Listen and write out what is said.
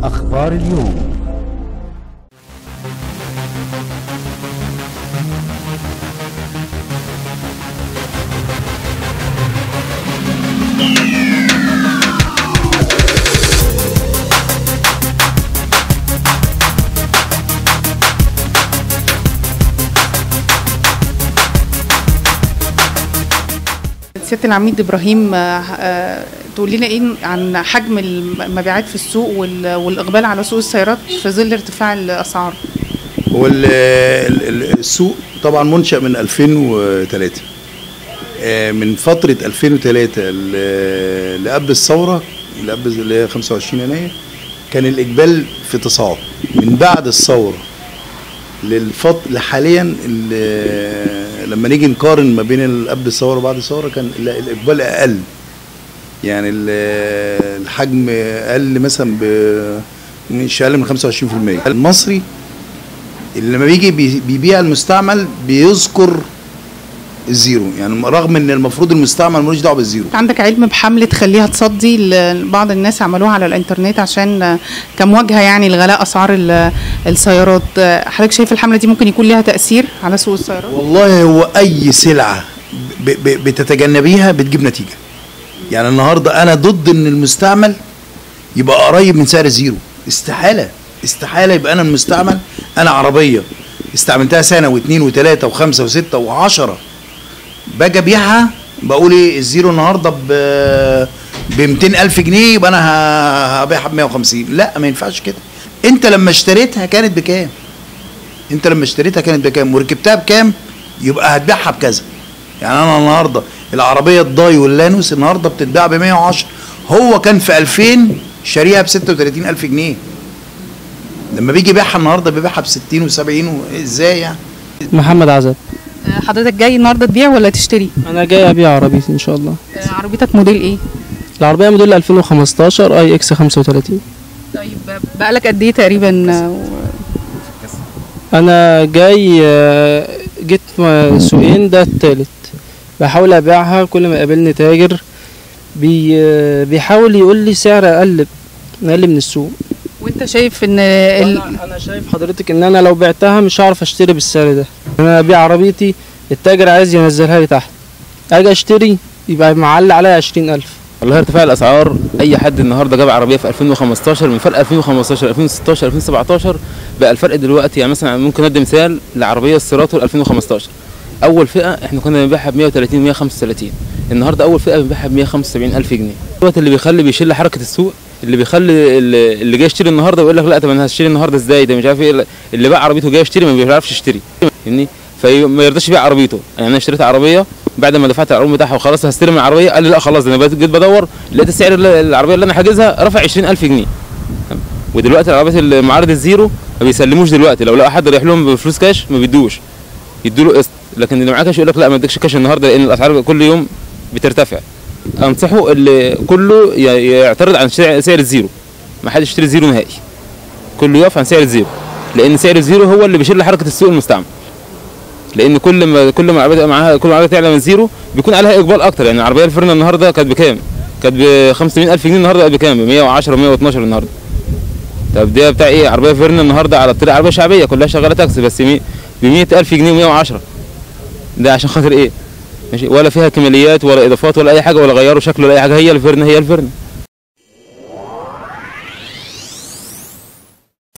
أخبار اليوم. سيادة العميد إبراهيم، تقول لنا إيه عن حجم المبيعات في السوق والإقبال على سوق السيارات في ظل ارتفاع الأسعار؟ هو السوق طبعا منشأ من 2003. من فترة 2003 لقبل الثورة، اللي هي 25 يناير، كان الإقبال في تصاعد. من بعد الثورة حاليا لما نيجي نقارن ما بين قبل الثوره وبعد الثوره كان الاقبال اقل، يعني الحجم اقل مثلا مش اقل من 25%. المصري اللي لما بيجي بيبيع المستعمل بيذكر الزيرو، يعني رغم ان المفروض المستعمل ملوش دعوه بالزيرو. عندك علم بحمله خليها تصدي بعض الناس عملوها على الانترنت عشان كمواجهه يعني لغلاء اسعار السيارات، حضرتك شايف الحمله دي ممكن يكون لها تاثير على سوق السيارات؟ والله هو اي سلعه بتتجنبيها بتجيب نتيجه. يعني النهارده انا ضد ان المستعمل يبقى قريب من سعر الزيرو، استحاله يبقى انا المستعمل، انا عربيه استعملتها سنه واثنين وثلاثه وخمسه وسته وعشره، باجي ابيعها بقول ايه الزيرو النهارده ب 200,000 جنيه يبقى انا هبيعها ب 150. لا، ما ينفعش كده. انت لما اشتريتها كانت بكام؟ وركبتها بكام؟ يبقى هتبيعها بكذا. يعني انا النهارده العربيه الضاي واللانوس النهارده بتتباع ب 110، هو كان في 2000 شاريها ب 36,000 جنيه. لما بيجي يبيعها النهارده بيبيعها ب 60 و70. ازاي يعني؟ محمد عزب. حضرتك جاي النهارده تبيع ولا تشتري؟ انا جاي ابيع عربيتي ان شاء الله. عربيتك موديل ايه؟ العربيه موديل 2015 اي اكس 35. طيب بقالك قد ايه تقريبا؟ انا جاي جيت سوقين، ده التالت بحاول ابيعها. كل ما يقابلني تاجر بيحاول يقول لي سعر اقل من السوق. وانت شايف ان انا شايف حضرتك ان انا لو بعتها مش هعرف اشتري بالسعر ده. انا ابيع عربيتي، التاجر عايز ينزلها لي تحت، اجي اشتري يبقى معلق عليها 20,000. والله ارتفاع الاسعار، اي حد النهارده جاب عربيه في 2015 من فرق 2015 2016 2017 بقى الفرق دلوقتي. يعني مثلا ممكن ادي مثال لعربيه السيراتو 2015، اول فئه احنا كنا بنبيعها ب 130 135، النهارده اول فئه بنبيعها ب 175,000 جنيه. دوت اللي بيشيل حركه السوق، اللي بيخلي اللي جاي يشتري النهارده ويقول لك لا طب انا هشتري النهارده ازاي، ده مش عارف ايه. اللي باع عربيته جاي يشتري ما بيعرفش يشتري، فاهمني؟ فما يرضاش يبيع عربيته. يعني انا اشتريت عربيه بعد ما دفعت العربيه بتاعها وخلاص هستلم العربيه، قال لي لا خلاص، انا جيت بدور لقيت السعر العربيه اللي انا حاجزها رفع 20,000 جنيه. ودلوقتي العربيات المعارض الزيرو ما بيسلموش دلوقتي، لو لقى حد رايح لهم بفلوس كاش ما بيدوش، يدوا له قسط. لكن اللي معاه كاش يقول لك لا ما اديكش كاش النهارده لان الاسعار كل يوم بترتفع. انصحه اللي كله يعترض عن سعر الزيرو، ما حدش يشتري زيرو نهائي، كله يقف عن سعر الزيرو، لان سعر الزيرو هو اللي بيشيل حركه السوق المستعمل. لان كل ما العربيه معاها، كل ما العربيه تعلى من زيرو بيكون عليها اقبال اكتر. يعني العربيه الفيرنا النهارده كانت بكام؟ كانت ب 85,000 جنيه، النهارده بقت بكام؟ ب 110 112 النهارده. طب ده بتاع ايه؟ عربيه فيرنا النهارده على الطريق عربيه شعبيه كلها شغاله تاكسي بس ب 100,000 جنيه و110. ده عشان خاطر ايه؟ ماشي، ولا فيها كماليات ولا اضافات ولا اي حاجه، ولا غيروا شكله ولا اي حاجه، هي الفيرنا.